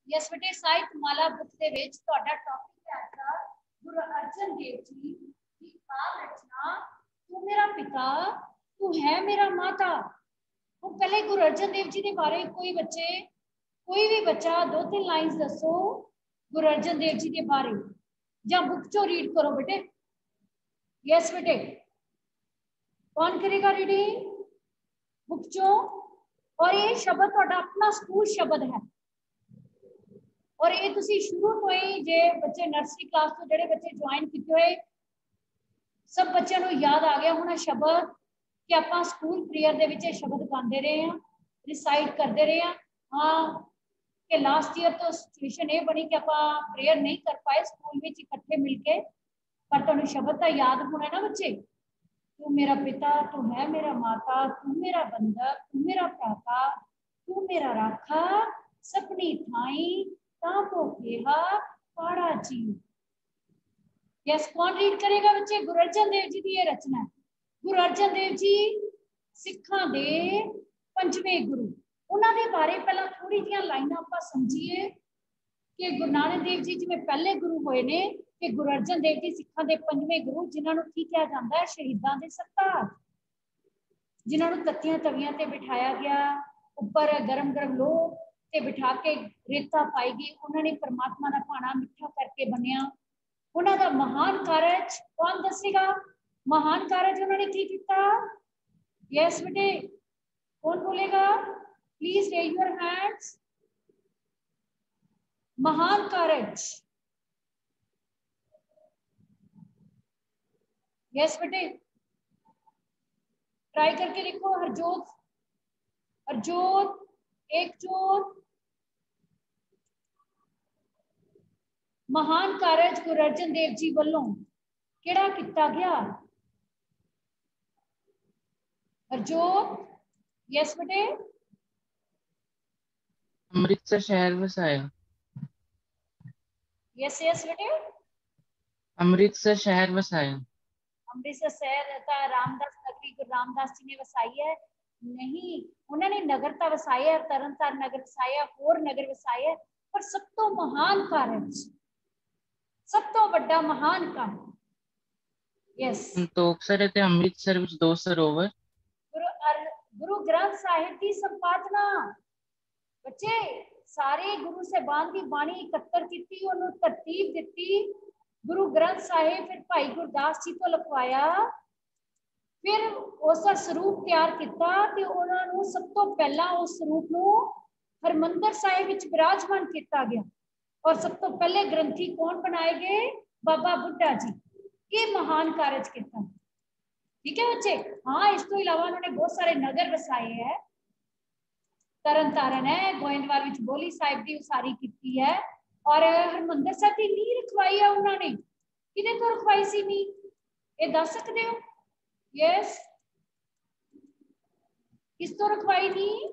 Yes बेटे साहित्य माला book ਦੇ ਵਿੱਚ ਤੁਹਾਡਾ ਟੌਪਿਕ ਹੈ ਅੱਜ गुरु अर्जन देव जी की काव्य रचना तू मेरा पिता तू है मेरा माता। तो पहले गुरु अर्जन देव जी के बारे कोई भी बच्चा 2-3 लाइन्स दसो गुरु अर्जन देव जी के बारे या बुक चो रीड करो बेटे। यस बेटे कौन करेगा रीडिंग बुक चो। और ये शब्द ਤੁਹਾਡਾ अपना स्कूल शब्द है और ये तुसी शुरू तो ही जे बच्चे नर्सरी क्लास तो जेडे बच्चे ज्वाइन किए हुए सब बच्चों को याद आ गया होना शब्द कि आप स्कूल प्रेयर दे विच शब्द गाते रहे हैं रिसाइट करते रहे हैं। हाँ कि लास्ट ईयर तो सिचुएशन ये बनी कि आप प्रेयर नहीं कर पाए स्कूल में इकट्ठे मिलके पर तुहानू शब्द तो याद होना ना बच्चे। तू मेरा पिता तू है मेरा माता तू मेरा बंधक तू मेरा भ्राता तू मेरा राखा सपनी थाई पाड़ा जी। यस कौन रीड करेगा बच्चे गुरु अर्जन देव जी की यह रचना है। गुरु अर्जन देव जी सिखा दे पंजवें गुरु उन्होंने बारे पहला थोड़ी जी लाइना आप समझिए कि गुरु नानक देव जी जिवें पहले गुरु होए ने कि गुरु अर्जन देव जी सिखा दे पंजवें गुरु जिन्होंने की कहा जाता है शहीदां दे सरताज जिन्होंने तत्तियां तवियां ते बिठाया गया ऊपर गरम गरम लोह ते बिठा के रेता पाई गई उन्होंने परमात्मा का भाना मिठा करके बनिया उन्होंने महान कारज कौन दसेगा महान कारज उन्होंने की किया। यस बेटे कौन बोलेगा प्लीज रेज योर हैंड्स। महान कारज यस बेटे ट्राई करके देखो हरजोत हरजोत एक जोत। महान कारज गुरु अर्जन देव जी वालों केड़ा किया गया हरजोत। यस बेटे अमृतसर शहर वसाया। यस यस बेटे अमृतसर शहर वसाया। अमृतसर शहर का रामदास नगरी गुरु रामदास जी ने वसाई है नहीं उन्होंने नगरता वसाया तरनतार नगर वसाया होर नगर वसाया पर सब तो महान कारज सब तो बड़ा महान कार्य। यस संतोखसर ते अमृतसर विच 2 सरोवर। गुरु ग्रंथ साहिब की संपादना बच्चे सारे गुरु साहिबान की बाणी इकट्ठा की उन्होंने तरतीब दी गुरु ग्रंथ साहिब फिर भाई गुरदास जी तो लिखवाया फिर उसका स्वरूप तैयार किया उन्होंने सब तो पहला उस स्वरूप को हरमंदर साहिब विच विराजमान किया गया और सब तो पहले ग्रंथी कौन बनाए गए बाबा बुड्ढा जी। ये महान कारज किया ठीक है बच्चे। हाँ इस तो इलावा उन्होंने बहुत सारे नगर वसाए हैं तरन तारण है गोइंदवाल विच बोली साहिब की उसारी की है और हरमंदर साहिब की नींह रखवाई है उन्होंने किदे तो रखवाई सी नींह ये दस सकते हो। यस किस तो रखवाई नींह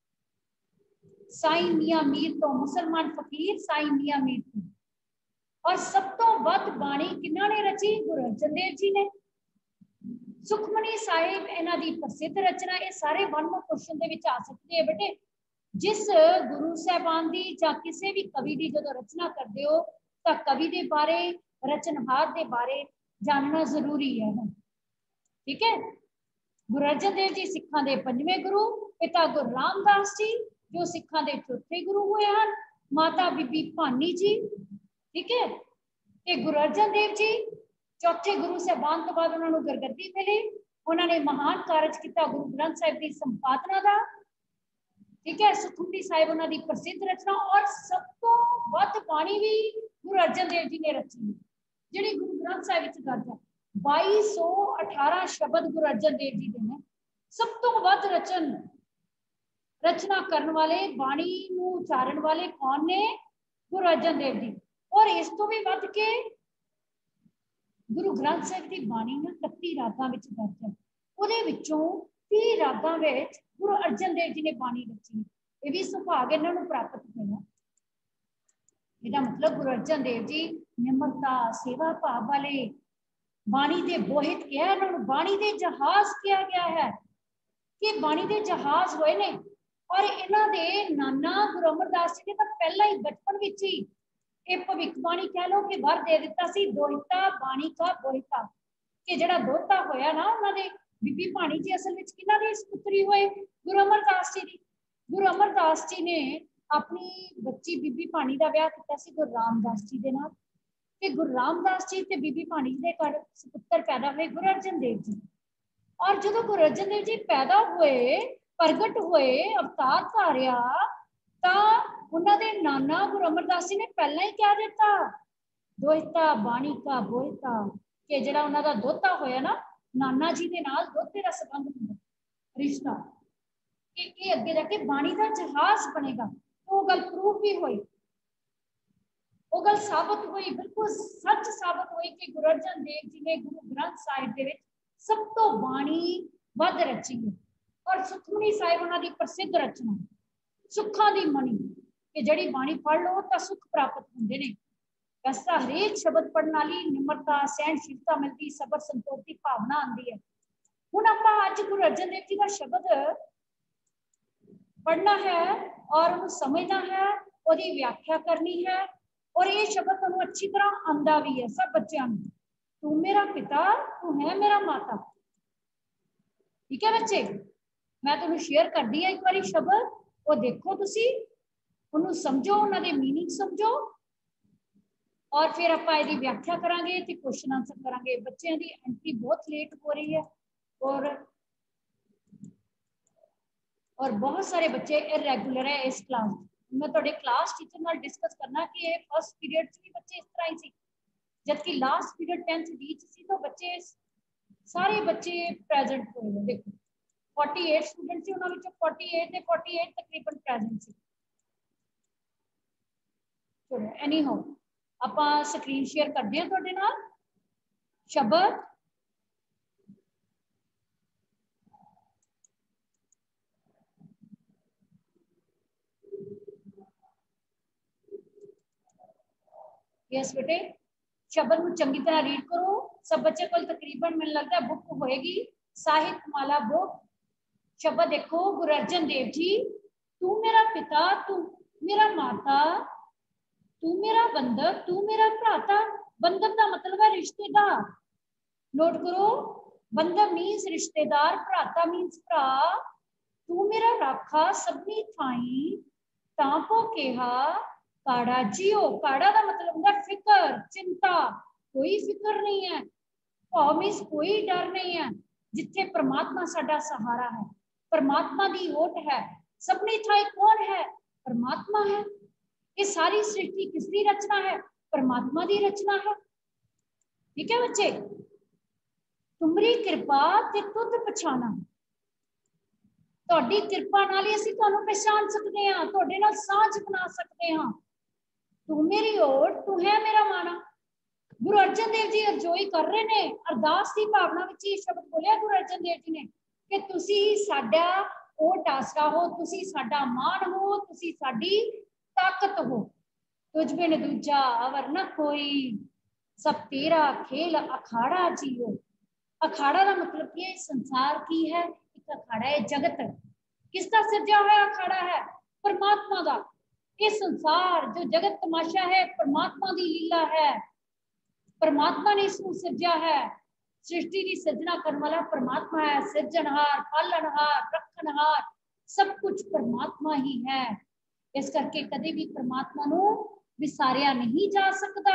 साईं मियां मीर तो मुसलमान फकीर साईं मियां मीर तो और सब तो वध बाणी किन्ना ने रची गुरु अर्जन देव जी ने। सुखमनी साहिब इन्हां दी प्रसिद्ध रचना ये सारे 1 मार्क क्वेश्चन दे विच आ सकते हैं बेटे। जिस गुरु साहबान दी जां किसी भी कवि दी जदों रचना करते हो तो कवि दे बारे रचनहार दे बारे जानना जरूरी है ठीक है। गुरु अर्जन देव जी सिखां दे 5वें गुरु पिता गुरु रामदास जी जो सिखां दे 4थे गुरु हुए हैं माता बीबी भानी जी ठीक है। ते गुरु अर्जन देव जी 4थे गुरु साहबान तो बाद उन्होंने गुरगद्दी मिली उन्होंने महान कारज किया गुरु ग्रंथ साहिब की संपादना का ठीक है। सुखमनी साहिब उन्होंने प्रसिद्ध रचना और सब तो वध बाणी भी गुरु अर्जन देव जी ने रची जी गुरु ग्रंथ साहिब दर्ज है 2218 शब्द गुरु अर्जन देव जी ने सब तो वध रचना करने वाले बाणी नूं उचारण वाले कौन ने गुरु अर्जन देव जी। और इस तो भी वध के गुरु ग्रंथ साहिब की बाणी ना 31 रागां विच दर्ज है उहदे विचों 30 रागां विच गुरु अर्जन देव जी ने बाणी रची ये भी सुभाग इन्हां नूं प्राप्त होया। इसका मतलब गुरु अर्जन देव जी निम्रता सेवा भाव वाले बाणी दे बोहित किया इन्होंने बाणी दे जहाज किया गया है कि बाणी दे जहाज हुए ने और इन्हां दे नाना गुरु अमरदास जी ने तो पहला ही बचपन विच ही ये भविष्यवाणी कह लो कि वर दे दिता सी, दोहिता बाणी का बोहिता, कि जिहड़ा दोहता होया ना उन्हां दे बीबी भाणी जी असल विच किन्हां दी पुत्री होए, गुरु अमरदास जी दी। गुरु अमरदास जी ने अपनी बच्ची बीबी भाणी का विआह किया सी गुरु रामदास जी दे नाल, कि गुरु रामदास जी ते बीबी भाणी जी दे घर सुपुत्र पैदा हुए गुरु अर्जन देव जी। और जो गुरु अर्जन देव जी पैदा हुए, प्रगट हुए, अवतार धारिया, तो उन्होंने नाना गुरु अमरदास जी ने पहला ही कह दिता दोहिता बाणी का बोहिता, कि जिहड़ा उन्हां दा दोहता होया ना नाना जी दे नाल दोहते दा संबंध हुंदा रिश्ता, कि ये अगे जाके बाणी का जहाज बनेगा। तो वो गल प्रूव भी हुई, वो गल साबित हुई, बिल्कुल सच साबित हुई कि गुरु अर्जन देव जी ने गुरु ग्रंथ साहिब दे विच सब तो बाणी वध रची है। और सुखमनी साहिब उन्हां दी प्रसिद्ध रचना, सुखां दी मणी, कि जिहड़ी बाणी पढ़ लो तो सुख प्राप्त होंदे ने। वैसा हरेक शब्द पढ़ने वाली निमरता सहनशीलता मिलती, सबर संतोष की भावना आती है। हुण आपां अज गुरु अर्जन देव जी का शब्द पढ़ना है और उन्हें समझना है, उसकी व्याख्या करनी है, और ये शब्द तुहानूं अच्छी तरह आंदा भी है सब बच्चों को। तू मेरा पिता, तू है मेरा माता। ठीक है बच्चे, मैं तुहानूं शेयर कर दी है एक बारी शब्द, वो देखो तुसी, उन्होंने समझो, उन्होंने मीनिंग समझो, और फिर आप इसकी व्याख्या करांगे ते क्वेश्चन आंसर करांगे। बच्चों की एंट्री बहुत लेट हो रही है, और बहुत सारे बच्चे इरेगुलर है इस क्लास। मैं तुहाडे क्लास टीचर नाल डिस्कस करना कि ये फर्स्ट पीरियड च भी बच्चे इस तरह ही सी, जबकि लास्ट पीरियड 10th डी च सी, तो बच्चे सारे बच्चे प्रेजेंट होए। देखो 48 स्टूडेंट सी, उन्हां विचों 48 ने 48 तकरीबन प्रेजेंट सी। चलो एनी हाउ आपां स्क्रीन शेयर करदे हां तुहाडे नाल शब्द। यस बेटे, शब्द को चंगी तरह रीड करो। सब बच्चे को तकरीबन मैंने लगता है बुक होएगी, साहित्य माला बुक। शब्द देखो, गुरु अर्जन देव जी, तू मेरा पिता, तू मेरा माता, तू मेरा बंधक, तू मेरा भ्राता। बंधक का मतलब है रिश्तेदार। नोट करो, बंधक मीन्स रिश्तेदार, भ्राता मीन्स भरा। तू मेरा राखा सबनी थाई, तांपो केहा काड़ा जियो। काड़ा का मतलब होता है फिकर, चिंता। कोई फिक्र नहीं है, भाव मीन्स कोई डर नहीं है। जिथे परमात्मा साडा सहारा है, परमात्मा की ओट है। सबनी थाई कौन है? परमात्मा है। ये सारी सृष्टि किसकी रचना है? परमात्मा की रचना है। ठीक है बच्चे, तुमरी कृपा ते तुद पछाना। तुहाडी कृपा नाल ही असीं तुहानूं पहचान सकते हैं, तुहाडे नाल सांझ बना सकते हैं। तू मेरी ओट, तू है मेरा माना। गुरु अर्जन देव जी अरजोई कर रहे ने, अरदास की भावना विच ही शब्द बोलिया गुरु अर्जन देव जी ने कि तुसी साडा ओट आसरा हो, तुसी साडा मान हो, तुसी साडी ताकत हो। तुझ बिन दूजा अवर न कोई, सब तेरा खेल अखाड़ा जियो। अखाड़ा का मतलब की है संसार की है, एक अखाड़ा है जगत। किसका सिरजा हुआ अखाड़ा है? परमात्मा का। ये संसार जो जगत तमाशा है परमात्मा की लीला है, परमात्मा ने इसको सिरजा है। सृष्टि की सिरजना करने वाला परमात्मा है, सिरजनहार, पालनहार, रखनहार, सब कुछ परमात्मा ही है। इस करके कभी भी परमात्मा नू विसारिया नहीं जा सकता।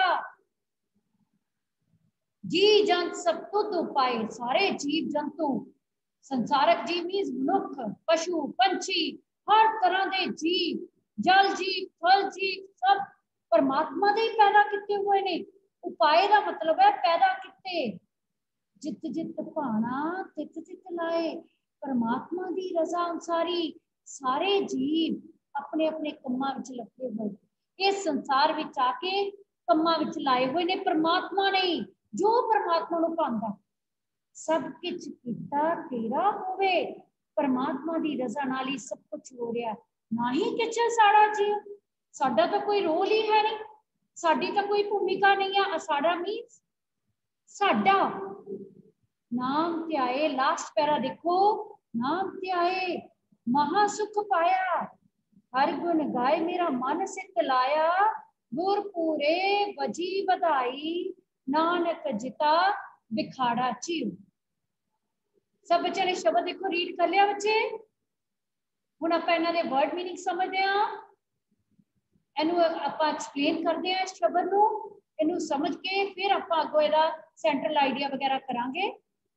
जी जंत सब तुद उपाय, सारे जीव जंतु, संसारक जीव मीन्स मनुख, पशु, पंछी, हर तरह के जीव, जल जीव, थल जीव, सब परमात्मा दे ही पैदा किए हुए ने। उपाय का मतलब है पैदा किते। जित जित भाना तित तित लाए। परमात्मा की रजा अनुसारी सारे जीव अपने अपने कम्मां विच लगे हुए, इस संसार विच आके कम्मां विच लाए हुए ने परमात्मा ने। जो परमात्मा नूं भांदा, सब कुछ किता तेरा होवे। परमात्मा की रजा नाल ही सब कुछ हो रहा, ना ही किछ साड़ा जीव। साडा तो कोई रोल ही है नहीं, साडी तो कोई भूमिका नहीं है। साडा मीन्स साडा नाम ध्याए। लास्ट पैरा देखो, नाम ध्याए महासुख पाया। हर गुण गाय मेरा मन सित लाया। गुर पूरे बजी बधाई। नानक जिता बिखाड़ा चीव। सब बच्चों ने शब्द देखो रीड कर लिया बच्चे। हुण आपां इन्हां दे वर्ड मीनिंग समझदे हां। इहनूं आपां एक्सप्लेन करदे हां इस शब्द नूं। इहनूं समझ के फिर आपां अगों इहदा सेंट्रल आइडिया वगैरह करांगे।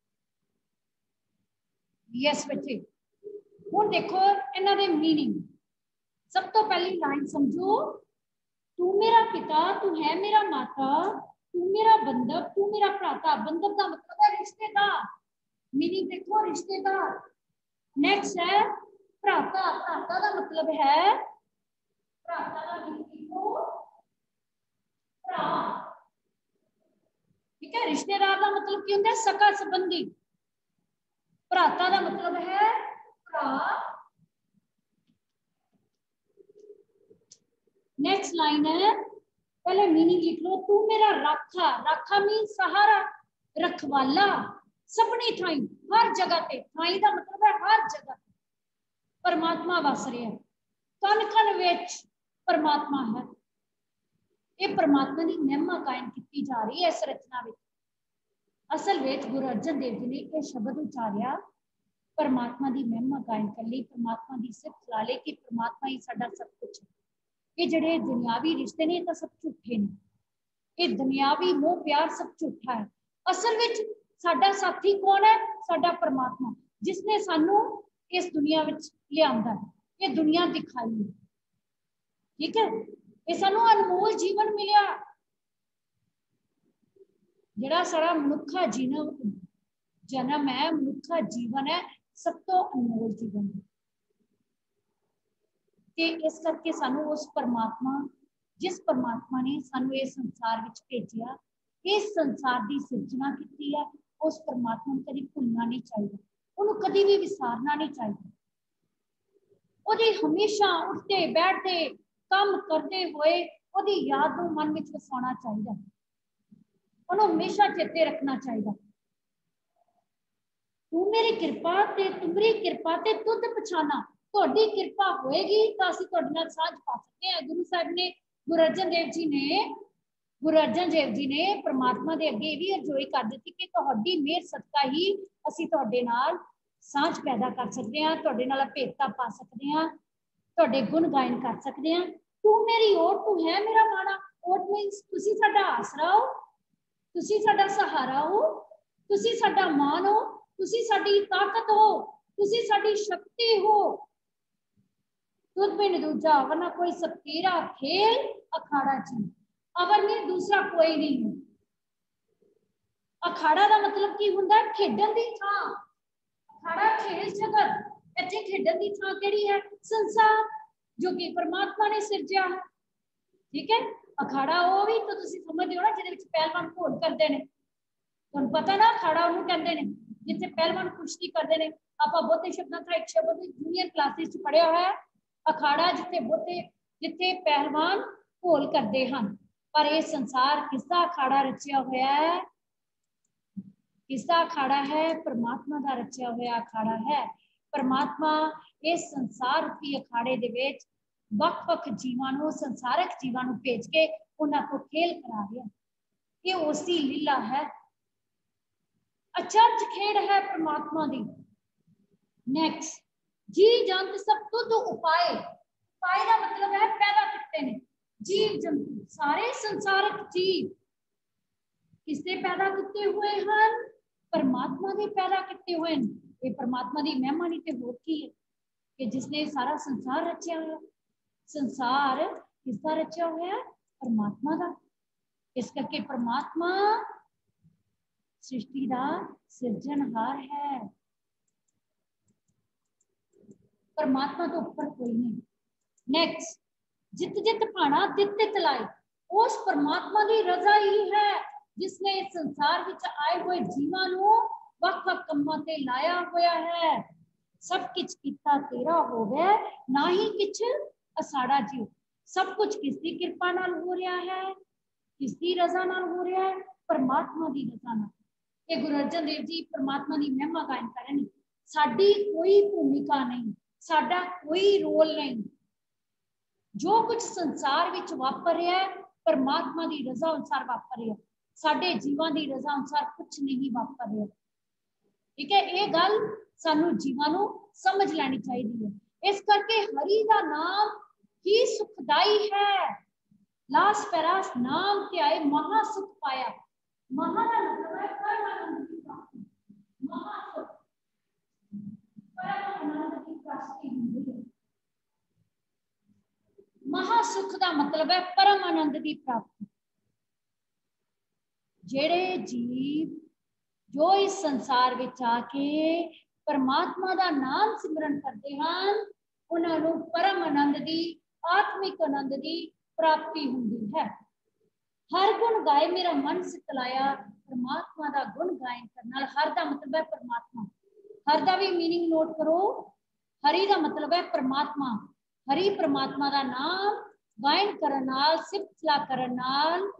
यस बच्चे, हुण देखो इन्हां दे मीनिंग। सब तो पहली लाइन समझो। तू मेरा पिता, तू है मेरा माता, तू मेरा बंधव, तू मेरा भ्राता। बंधव का मतलब है रिश्तेदार। मीनिंग देखो रिश्तेदार। नेक्स्ट है भ्राता। भ्राता का मतलब है, भ्राता का मीनिंग भरा। ठीक है, रिश्तेदार का मतलब की होता है सका संबंधी। भ्राता का मतलब है भरा। नेक्स्ट लाइन है, पहले मीनिंग लिख लो। तू मेरा राखा। राखा मीन सहारा, रखवाला। सबनी थाई, हर जगह पे। थाई का मतलब है हर जगह परमात्मा वस रहा है। कन कन विच परमात्मा है। ये परमात्मा की महिमा कायम की जा रही है इस रचना में। असल में गुरु अर्जन देव जी ने यह शब्द उचारिया परमात्मा की महिमा कायम कर ली, परमात्मा की सिफत ला ली कि परमात्मा ही साडा सब कुछ है। ये जिहड़े दुनियावी रिश्ते ने तो सब झूठे ने। ये दुनियावी मोह प्यार सब झूठा है। असल में साडा साथी कौन है? साडा परमात्मा, जिसने सानू इस दुनिया में लियांदा है, ये दुनिया दिखाई है। ठीक है, ये सानू अनमोल जीवन मिलिया। जिहड़ा सारा मनुखा जन्म है, मनुखा जीवन है, सब तो अनमोल जीवन है। ते इस करके सानू उस परमात्मा, जिस परमात्मा ने सानू इस संसार विच भेजिया, इस संसार की सिरजना की है, उस परमात्मा को कभी भुलना नहीं चाहिए, उन्होंने कभी भी विसारना नहीं चाहिए। उहदी हमेशा उठते बैठते काम करते हुए उहदी याद को मन में वसाना चाहिए, उन्होंने हमेशा चेते रखना चाहिए। तू मेरी कृपा ते तुमरी कृपा ते तुद पछाना। तुहाडी कृपा होएगी तो असीं तुहाडे नाल सांझ पा सकते हैं। गुरु साहब ने, गुरु अर्जन देव जी ने परमात्मा दे अगे भी अर्जोई कर दी कि तुहाडी मेहर सदका ही असीं तुहाडे नाल सांझ पैदा कर सकते हैं, तुहाडे नाल भेदता पा सकते हैं, तुहाडे गुण गायन कर सकते हैं। तू मेरी ओट, तू है मेरा माड़ा। ओट मीनस तुसीं साडा आसरा हो, तुसीं साडा सहारा हो, तुसीं साडा मान हो, तुसीं साडी ताकत हो, तुसीं साडी शक्ति हो। तुद बिन दूजा वरना कोई सब तेरा खेल अखाड़ा जी, अवर में दूसरा कोई नहीं है। अखाड़ा का मतलब की हुंदा है? खेडन दी थां। अखाड़ा खेल जगत, इत्थे खेडन दी थां किहड़ी है? संसार, जो कि परमात्मा ने सिरजिया है। ठीक है, अखाड़ा वो भी तो तुसीं समझदे हो ना जिहदे विच पहलवान घोल करदे ने। तुहानूं पता ना अखाड़ा उहनूं कहंदे ने जिथे पहलवान कुश्ती करते हैं। आपां बहुते शब्दां का एक शब्द जूनियर क्लासिस पढ़िया हुआ है, अखाड़ा जिथे पहलवान घोल करते हैं। पर यह संसार किसका अखाड़ा रचिया हुआ है? किसका अखाड़ा है? परमात्मा का रचिया हुआ अखाड़ा है। परमात्मा इस संसार की अखाड़े दे विच वख-वख जीवां नूं, संसारक जीवां नूं भेज के उन्हां को खेल करा रहा है। ये उसकी लीला है, अचरज खेड़ है परमात्मा दी। नेक्स्ट, जी जंत सब तुद उपाय। उपाय का मतलब है पैदा किते ने। जीव जंतु सारे संसारक जीव किससे पैदा किते हुए हैं? परमात्मा ने पैदा किते हुए हैं। ये परमात्मा की महिमा नहीं तो होर की है कि जिसने सारा संसार रचिया हुआ। संसार किसका रचिया हुआ है? परमात्मा का। इस करके परमात्मा सृष्टि का सिरजनहार है। परमात्मा तो ऊपर कोई नहीं। नेक्स्ट, जित जित भाना तित तित लाए। उस परमात्मा की रजा ही है जिसने इस संसार विच आए हुए जीवां नूं वख-वख कम्मां ते लाया होया है। सब किछ कीता तेरा हो गया, ना ही किछ असाड़ा जीव। सब कुछ किसकी कृपा नाल हो रहा है? किसकी रजा नाल हो रहा है? परमात्मा की रजा नाल। ये गुरु अर्जन देव जी परमात्मा की महिमा गायन कर रहे हैं। साडी कोई भूमिका नहीं, साडा कोई रोल नहीं। जो कुछ संसार विच वापर रहा है परमात्मा की रजा अनुसार वापर रहा, साडे जीवां की रजा अनुसार कुछ नहीं वापर रहा। ठीक है, ये गल सानू जीवां नू समझ लैनी चाहिए है। इस करके हरि का नाम ही सुखदाई है। लास पैरास नाम के आए महासुख पाया। महा का मतलब है परमानंद की प्राप्ति। महासुख परमानंद की प्राप्ति होती है। महासुख का मतलब है परम आनंद की प्राप्ति। जेड़े जीव जो इस संसार विच आके परमात्मा का नाम सिमरन करते हैं उन्होंने परम आनंद की आत्मिक आनंद की प्राप्ति होती है। हर गुण गाए मेरा मन सितलाया। परमात्मा का गुण गायन करना, हर का मतलब है परमात्मा। हर का भी मीनिंग नोट करो। हरि का मतलब है परमात्मा। हरि परमात्मा का नाम गायन करन नाल, सिफत सलाह करन नाल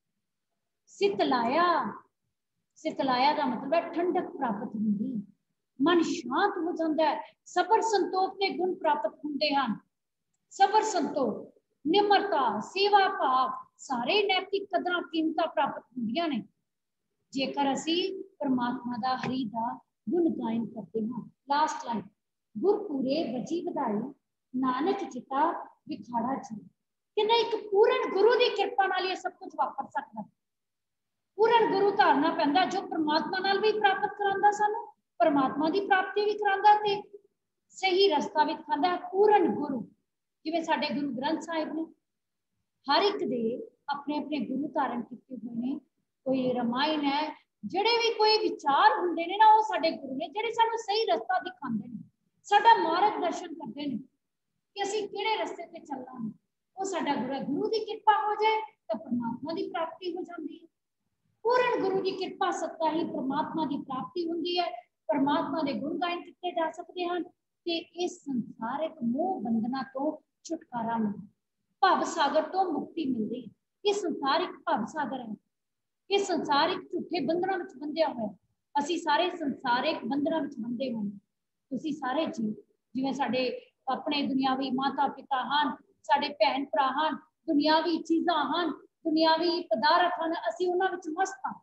सितलाया। सितलाया का मतलब है ठंडक प्राप्त होती, मन शांत हो जाता है। सबर संतोख के गुण प्राप्त होते हैं। सबर संतोख, निम्रता, सेवा भाव, सारे नैतिक कदर कीमत प्राप्त होंदियां ने जेकर असी परमात्मा का हरि का गुण गायन करते हैं। लास्ट लाइन, गुरपुरे बची बधाई नानक चिता विखाड़ा जी। कि नहीं, एक पूर्ण गुरु की कृपा नाल ये सब कुछ वापर सकता। पूर्ण गुरु धारना पैंदा जो परमात्मा नाल भी प्राप्त करांदा, सानू परमात्मा की प्राप्ति भी करांदा ते सही रस्ता भी दिखांदा है। पूर्ण गुरु जिवें साडे गुरु ग्रंथ साहिब ने हर एक दे अपने अपने गुरु धारण किए हुए ने। कोई रामायण है, जिहड़े भी कोई विचार हुंदे ने ना वो साडे गुरु ने जिहड़े सानू सही रस्ता दिखांदे ने, साडा मार्गदर्शन करते हैं कि असीं किहड़े रस्ते ते चलना है। वो साडा गुरु है। गुरु की कृपा हो जाए तो परमात्मा की प्राप्ति हो जाती है। पूर्ण गुरु की कृपा सत्ता ही परमात्मा की प्राप्ति होती है। परमात्मा के गुण गायन किए जा सकते हैं ते इस संसारिक मोह बंधना तो छुटकारा मिलता, भव सागर तो मुक्ति मिलती है। ये संसार एक भव सागर है। ये संसार एक झूठे बंधना में बंधिया हुआ है। असी सारे संसारिक बंधना में बंधे हुए हैं। तुसी सारे जीव जिवें साडे अपने दुनियावी माता पिता हैं, साडे भैन भरा हैं, दुनियावी चीज़ां हैं, दुनियावी पदार्थ हैं, असी उन्हां विच मस्त हां।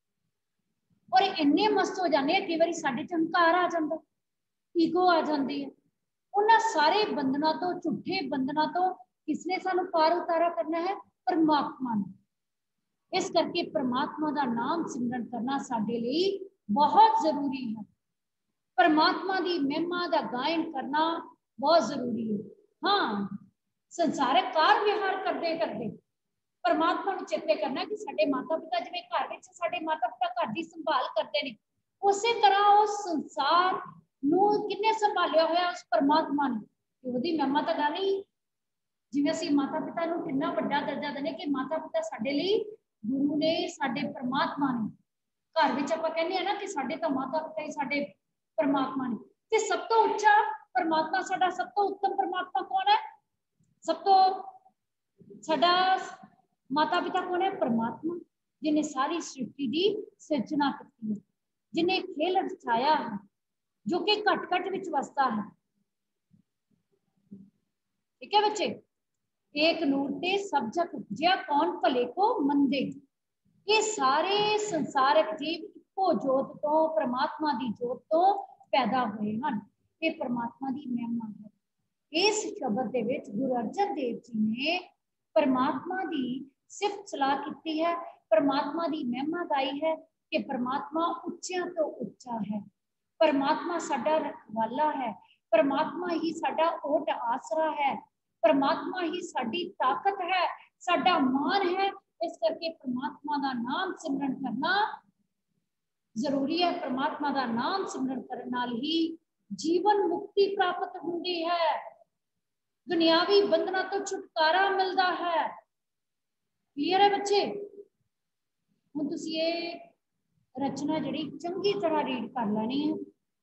और इन्ने मस्त हो जाने कई बार साडे च हंकार आ जाता, ईगो आ जाती है। उन्हां सारे बंधना तो, झूठे बंधना तो किसने सानू पार उतारा करना है? परमात्मा ने। इस करके परमात्मा का नाम सिमरन करना साडे लई बहुत जरूरी है। परमात्मा की महिमा का गायन करना बहुत जरूरी है। हाँ, संसारिक कार विहार करते करते परमात्मा को चेते करना कि साडे माता पिता जिवें घर विच साडे माता पिता घर की संभाल करते हैं, उस तरह उस संसार नूं किन्ने संभालिया होया उस परमात्मा ने। उहदी महिमा तो गल ही जिवें असीं माता पिता नूं कितना वड्डा दर्जा देने कि माता पिता साडे लई गुरु ने, साडे परमात्मा ने। घर विच आपां कहने ना कि साडे तां माता पिता ही साडे परमात्मा ने। ते सब तो उच्चा परमात्मा साडा, सब तो उत्तम परमात्मा कौन है? सब तो साडा माता पिता कौन है? परमात्मा, जिन्हें सारी सृष्टि की सिरजना की है, जिन्हें खेल रचाया है, जो कि घट घट विच वसता है। ठीक है बच्चे, एक नूर ते सब जग उपजिया कौन भले को मंदे। ये सारे संसारिक जीव इको जोत तो, परमात्मा की जोत तो पैदा हुए हैं। ये परमात्मा की महिमा है। इस शब्द दे विच गुरु अर्जन देव जी ने परमात्मा की सिफत सलाह की है, परमात्मा की महिमा गाई है कि परमात्मा उच्चियां तो उच्चा है, परमात्मा साडा रखवाला है, परमात्मा ही साडा ओट आसरा है, परमात्मा ही साडी ताकत है, साडा मान है। इस करके परमात्मा का नाम सिमरन करना जरूरी है। परमात्मा का नाम सिमरन करने नाल ही जीवन मुक्ति प्राप्त होती है, दुनियावी बंधना तो छुटकारा मिलता है। क्लियर है बच्चे? हुण तुसीं ये रचना जिहड़ी चंगी तरह रीड कर लैनी है।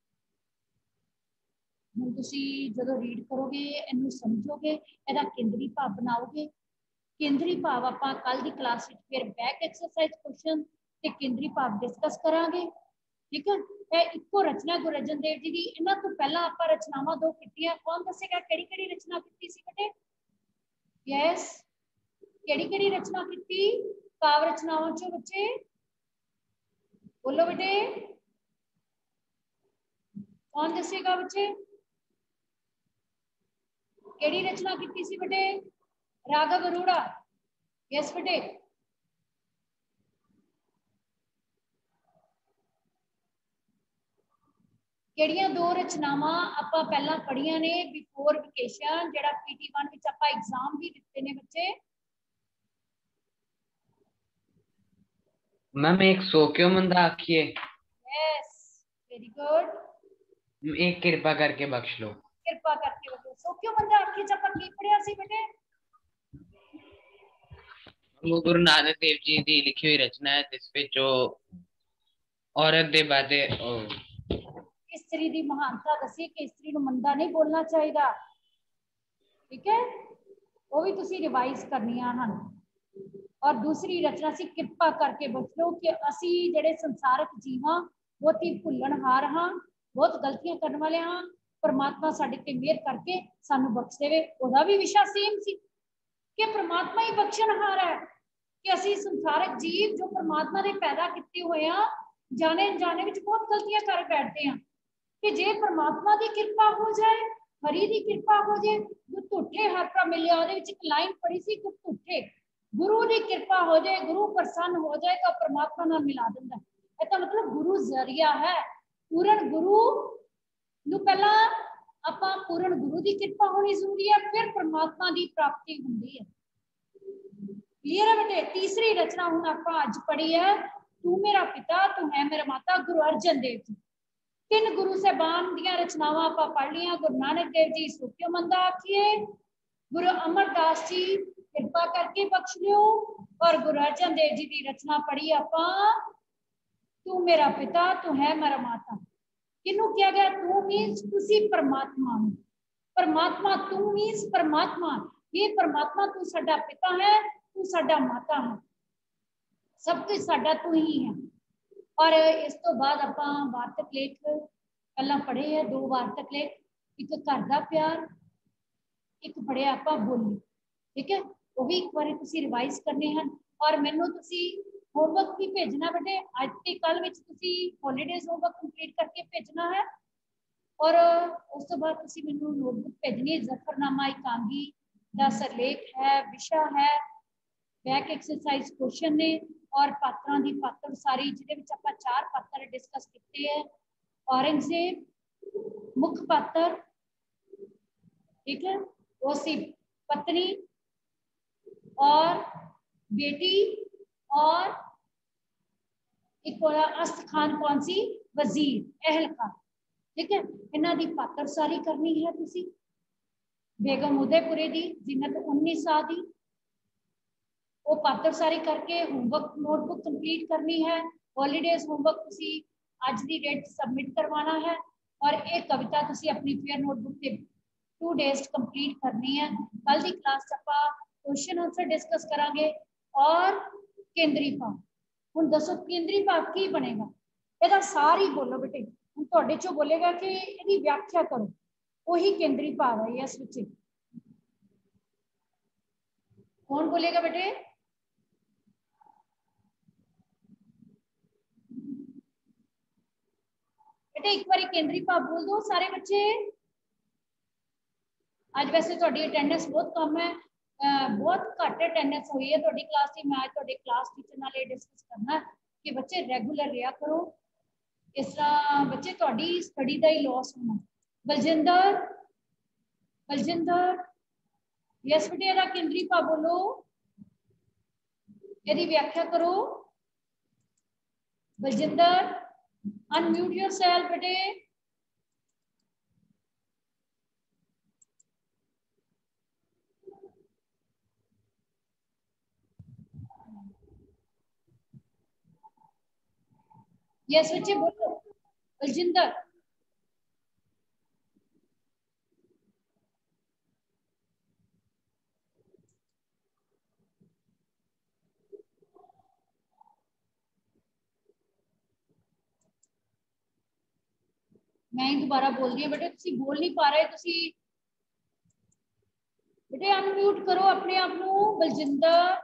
हुण तुसीं जदों रीड करोगे, इहनूं समझोगे, इहदा केंद्री भाव बनाओगे। केंद्री भाव आपां कल दी क्लास विच फिर बैक एक्सरसाइज क्वेश्चन ते केंद्री भाव डिस्कस करांगे। ठीक है, ਇਹ ਇੱਕੋ ਰਚਨਾ ਗੁਰੂ ਅਰਜਨ ਦੇਵ ਜੀ ਦੀ। ਇਹਨਾਂ ਤੋਂ ਪਹਿਲਾਂ ਆਪਾਂ ਰਚਨਾਵਾਂ ਦੋ ਕੀਤੀਆਂ। ਕੌਣ ਦੱਸੇਗਾ ਕਿਹੜੀ ਕਿਹੜੀ ਰਚਨਾ ਕੀਤੀ ਸੀ ਬੇਟੇ? ਯੈਸ, ਕਿਹੜੀ ਕਿਹੜੀ ਰਚਨਾ ਕੀਤੀ ਕਾਵ ਰਚਨਾਵਾਂ ਚੋਂ ਬੱਚੇ? बोलो बेटे, कौन दसेगा बच्चे? केड़ी रचना की सी बेटे? राघव अरोड़ा। यस बेटे, केड़ियां दो रचनावां आपां पहला पढ़ियां ने बिफोर वेकेशन, जेड़ा PT1 विच आपां एग्जाम भी दिते ने बच्चे? मैम एक सो क्यों मंदा आखिए। Yes, very good. एक कृपा करके बख्श लो। कृपा करके बख्श लो। सो क्यों मंदा आखिए च आपां की पढ़िया सी बेटे? वो गुरु नानक देव जी की लिखी हुई रचना है जिस विच औरत दे बारे स्त्री की महानता दसी कि स्त्री को मंदा नहीं बोलना चाहिए। ठीक है, वो भी तुसी रिवाइज करनिया हैं। और दूसरी रचना सी कृपा करके बच लो कि असी जेडे संसारिक जीव हाँ, बहुत ही भुलनहार हाँ, बहुत गलतियां करने वाले हाँ। परमात्मा साडे ते मेहर करके सानू बख्श देवे। ओदा भी विशा सेम सी कि परमात्मा ही बख्शनहार है, कि असी संसारिक जीव जो परमात्मा ने पैदा किए हुए हैं, जाने अनजाने विच बहुत गलतियां कर बैठते हैं। कि जे परमात्मा की कृपा हो जाए, हरि की कृपा हो जाए, गुरतुठे हर का मिलिया एक लाइन पढ़ी सी, गुरतुठे गुरु की कृपा हो जाए, गुरु प्रसन्न हो जाए तो परमात्मा नाल मिला दिंदा। इसका मतलब गुरु जरिया है। पूर्ण गुरु नूं पहला आपां पूर्ण गुरु की कृपा होनी जरूरी है, फिर परमात्मा की प्राप्ति होंदी है। क्लियर है बेटे? तीसरी रचना हुण आपां अज पढ़ी है, तू मेरा पिता तू है मेरा माता, गुरु अर्जन देव जी। तीन गुरु साहबान दियां रचनावां आपां पढ़ लियां। गुरु नानक देव जी सो क्यों मंदा आखिए, गुरु अमरदास जी कृपा करके बख्श लियो, और गुरु अर्जन देव जी की रचना पढ़ी आपां तू मेरा पिता तू है मेरा माता। किनू किया गया? तू मीन्स तुसी परमात्मा। परमात्मा तू मीन्स परमात्मा। ये परमात्मा तू साडा पिता है, तू साडा माता है, सब कुछ साडा तू ही है। और इस तो बाद आपां वार्तक लेख पहला पढ़े है, दो वार्तक लेख, एक घर का प्यार, एक पढ़े आपां बोली। ठीक है, वो भी एक बार तुसी रिवाइज करने हैं। और मैनू तुसी होमवर्क भी भेजना बेटे, अज ते कल विच तुसी हॉलीडेज होमवर्क कंप्लीट करके भेजना है। और उस तो बाद तुसी मैनू नोटबुक भेजनी है। जफरनामा एकांगी दा सरलेख है, विशा है, बैक एक्सरसाइज क्वेश्चन ने, और पात्रां दी पात्र सारी, जिहदे विच आपां 4 पात्र डिस्कस किए हैं। औरंगजेब मुख्य पात्र, ठीक है, वो सी पत्नी और बेटी, और एक और अस्त खान कौन सी? वजीर अहलकार। ठीक है, इन्हां दी पात्र सारी करनी है तुसी। बेगम उदयपुरे दी जीनत 19 दी, वो पात्र सारी करके होमवर्क नोटबुक कंप्लीट करनी है। हॉलीडेज होमवर्क तुसी आज दी डेट सबमिट करवाना है। और एक कविता तुसी अपनी फेयर नोटबुक से 2 डेज कंप्लीट करनी है। कल की क्लास आपां क्वेश्चन आंसर डिस्कस करांगे और केंद्री भाव। हुण दसो केंद्री भाव की बनेगा? ਇਹਦਾ सारी बोलो बेटे। हुण तुहाडे चों बोलेगा कि ਇਹਦੀ व्याख्या करो, वही केंद्री भाव है इस विच। कौन बोलेगा बेटे? बेटे एक बार केंद्री भाव बोल दो सारे बच्चे। आज वैसे तुहाडी अटेंडेंस बहुत कम है, बहुत घट अटेंडेंस हुई है तुहाडी क्लास की। मैं आज तुहाडे क्लास टीचर नाल ये डिस्कस करना कि बच्चे रेगुलर रहा करो, इस तरह बच्चे तुहाडी स्टडी का ही लॉस होना। बलजिंदर, बलजिंदर, यस बेटे, ਇਹਦਾ केंद्री भाव बोलो, यदि व्याख्या करो। बलजिंदर अनम्यूट योरसेल्फ बेटे। यस बच्चे बोलो। बलजिंदर, मैं ही दोबारा बोल रही हूँ बेटे, तुसी बोल नहीं पा रहे, तुसी बेटे अनम्यूट करो अपने आप नू। बलजिंदर,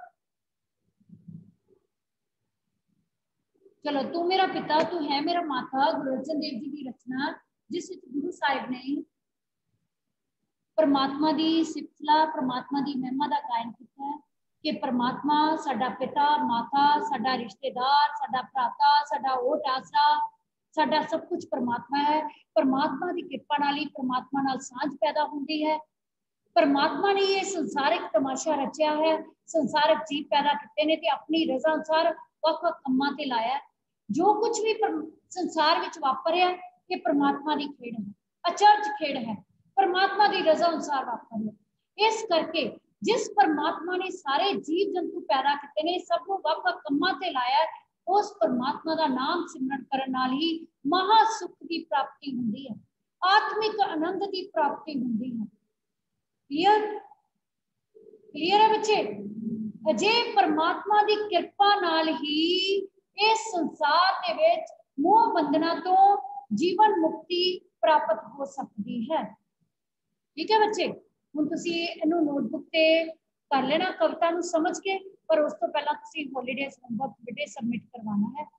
चलो, तू मेरा पिता तू है मेरा माता गुरु अर्जन देव जी की रचना, जिस विच गुरु साहिब ने परमात्मा की सिफतला, परमात्मा की महिमा का गायन किया है कि परमात्मा साडा पिता, माता, साडा रिश्तेदार, साडा भ्राता, साडा ओट आसरा, साडा सब कुछ परमात्मा है। परमात्मा की कृपा नाल ही परमात्मा नाल सांझ पैदा होती है। परमात्मा ने ये संसारिक तमाशा रचिया है, संसारिक जीव पैदा किए ने ते अपनी रजा अनुसार वख-वख कम्मां ते लाया है। जो कुछ भी संसार विच वापरिया ये परमात्मा की खेड़ है, अचरज खेड़ है, परमात्मा की रजा अनुसार वापरिया। इस करके जिस परमात्मा ने सारे जीव जंतु पैदा किए ने, सब को वख-वख कम्मां ते लाया है, उस परमात्मा का नाम सिमरन करन नाल ही महा सुख की प्राप्ति हुंदी है, आत्मिक आनंद की प्राप्ति हुंदी है। क्लियर क्लियर है बच्चे? अजे परमात्मा की कृपा नाल ही इस संसार के विच मोह बंधना तो जीवन मुक्ति प्राप्त हो सकती है। ठीक है बच्चे, हुण तुसीं इहनूं नोटबुक ते कर लेना कविता नूं समझ के, पर उस तो पहला तुसीं हॉलीडेज होमवर्क बेटे सबमिट करवाना है।